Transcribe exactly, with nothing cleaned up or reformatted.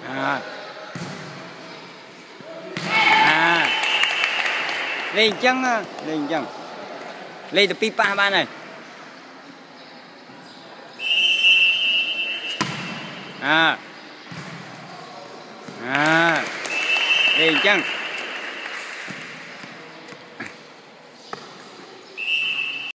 À. À. Lên chân á, lên chân. Lên từ pipa ba này. À. À. Lên chân.